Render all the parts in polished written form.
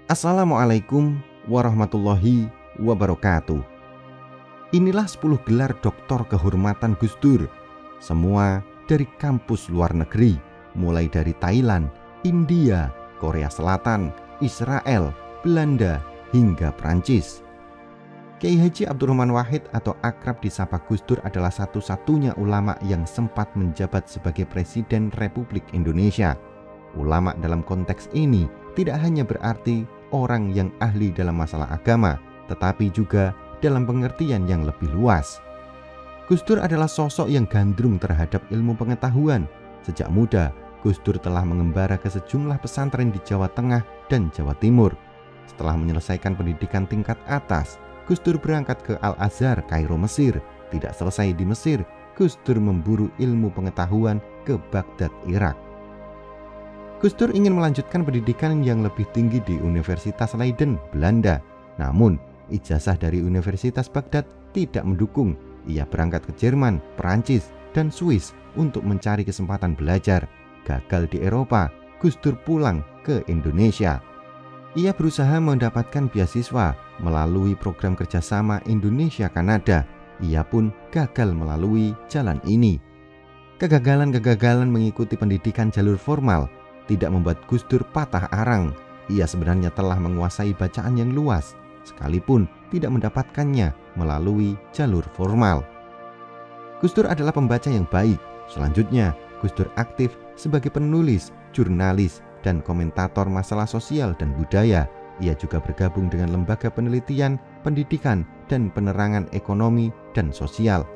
Assalamualaikum warahmatullahi wabarakatuh. Inilah 10 gelar doktor kehormatan Gus Dur, semua dari kampus luar negeri, mulai dari Thailand, India, Korea Selatan, Israel, Belanda, hingga Prancis. Kiai Haji Abdurrahman Wahid atau akrab disapa Gus Dur adalah satu-satunya ulama yang sempat menjabat sebagai Presiden Republik Indonesia. Ulama dalam konteks ini tidak hanya berarti orang yang ahli dalam masalah agama, tetapi juga dalam pengertian yang lebih luas. Gus Dur adalah sosok yang gandrung terhadap ilmu pengetahuan. Sejak muda, Gus Dur telah mengembara ke sejumlah pesantren di Jawa Tengah dan Jawa Timur. Setelah menyelesaikan pendidikan tingkat atas, Gus Dur berangkat ke Al-Azhar, Kairo, Mesir. Tidak selesai di Mesir, Gus Dur memburu ilmu pengetahuan ke Baghdad, Irak. Gus Dur ingin melanjutkan pendidikan yang lebih tinggi di Universitas Leiden, Belanda. Namun, ijazah dari Universitas Baghdad tidak mendukung. Ia berangkat ke Jerman, Perancis, dan Swiss untuk mencari kesempatan belajar. Gagal di Eropa, Gus Dur pulang ke Indonesia. Ia berusaha mendapatkan beasiswa melalui program kerjasama Indonesia-Kanada. Ia pun gagal melalui jalan ini. Kegagalan-kegagalan mengikuti pendidikan jalur formal tidak membuat Gus Dur patah arang. Ia sebenarnya telah menguasai bacaan yang luas, sekalipun tidak mendapatkannya melalui jalur formal. Gus Dur adalah pembaca yang baik. Selanjutnya, Gus Dur aktif sebagai penulis, jurnalis, dan komentator masalah sosial dan budaya. Ia juga bergabung dengan Lembaga Penelitian, Pendidikan, dan Penerangan Ekonomi dan Sosial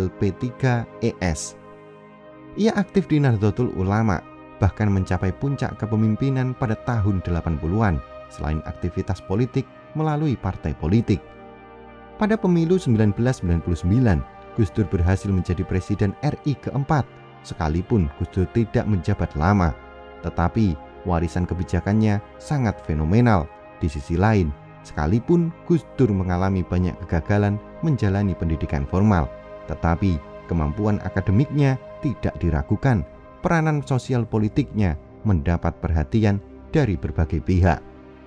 LP3ES. Ia aktif di Nahdlatul Ulama, bahkan mencapai puncak kepemimpinan pada tahun 80-an, selain aktivitas politik melalui partai politik. Pada pemilu 1999, Gus Dur berhasil menjadi Presiden RI keempat, sekalipun Gus Dur tidak menjabat lama. Tetapi warisan kebijakannya sangat fenomenal. Di sisi lain, sekalipun Gus Dur mengalami banyak kegagalan menjalani pendidikan formal, tetapi kemampuan akademiknya tidak diragukan. Peranan sosial politiknya mendapat perhatian dari berbagai pihak.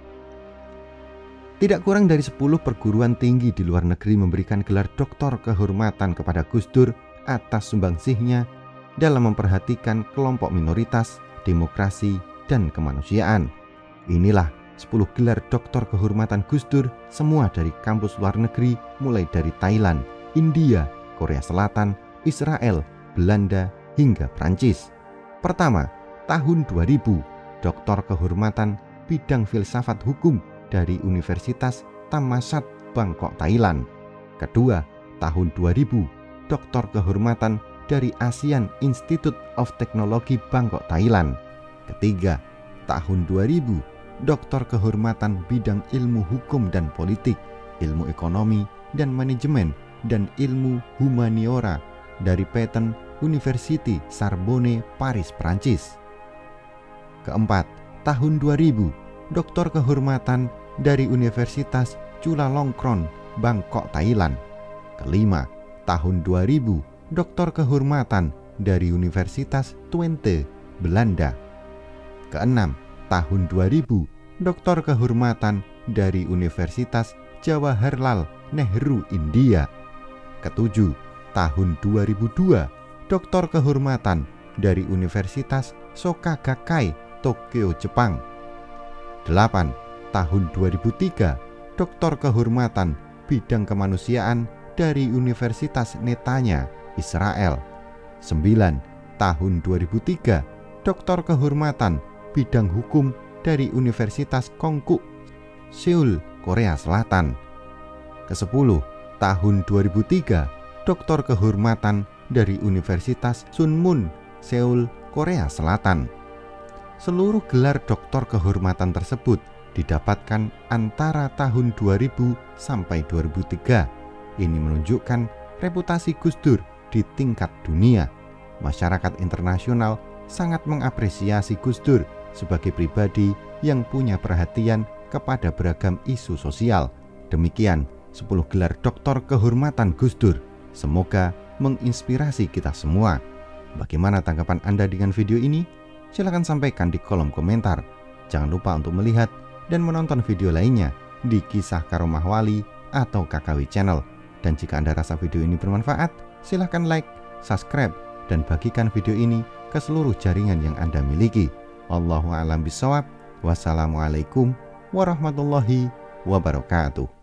Tidak kurang dari 10 perguruan tinggi di luar negeri memberikan gelar doktor kehormatan kepada Gus Dur atas sumbangsihnya dalam memperhatikan kelompok minoritas, demokrasi, dan kemanusiaan. Inilah 10 gelar doktor kehormatan Gus Dur, semua dari kampus luar negeri, mulai dari Thailand, India, Korea Selatan, Israel, Belanda, hingga Prancis. Pertama, tahun 2000, doktor kehormatan bidang filsafat hukum dari Universitas Thammasat, Bangkok, Thailand. Kedua, tahun 2000, doktor kehormatan dari ASEAN Institute of Technology, Bangkok, Thailand. Ketiga, tahun 2000, doktor kehormatan bidang ilmu hukum dan politik, ilmu ekonomi dan manajemen, dan ilmu humaniora dari Patent University Sorbonne, Paris, Prancis. Keempat, tahun 2000, doktor kehormatan dari Universitas Chulalongkorn, Bangkok, Thailand. Kelima, tahun 2000, doktor kehormatan dari Universitas Twente, Belanda. Keenam, tahun 2000, doktor kehormatan dari Universitas Jawaharlal Nehru, India. Ketujuh, tahun 2002, doktor kehormatan dari Universitas Soka Gakkai, Tokyo, Jepang. 8. Tahun 2003, doktor kehormatan bidang kemanusiaan dari Universitas Netanya, Israel. 9. Tahun 2003, doktor kehormatan bidang hukum dari Universitas Konkuk, Seoul, Korea Selatan. Ke-10. Tahun 2003, doktor kehormatan dari Universitas Sunmun, Seoul, Korea Selatan. Seluruh gelar doktor kehormatan tersebut didapatkan antara tahun 2000 sampai 2003. Ini menunjukkan reputasi Gus Dur di tingkat dunia. Masyarakat internasional sangat mengapresiasi Gus Dur sebagai pribadi yang punya perhatian kepada beragam isu sosial. Demikian 10 gelar doktor kehormatan Gus Dur. Semoga menginspirasi kita semua. Bagaimana tanggapan Anda dengan video ini? Silahkan sampaikan di kolom komentar. Jangan lupa untuk melihat dan menonton video lainnya di Kisah Karomah Wali atau KKW Channel. Dan jika Anda rasa video ini bermanfaat, silahkan like, subscribe, dan bagikan video ini ke seluruh jaringan yang Anda miliki. Wallahu a'lam bishawab. Wassalamualaikum warahmatullahi wabarakatuh.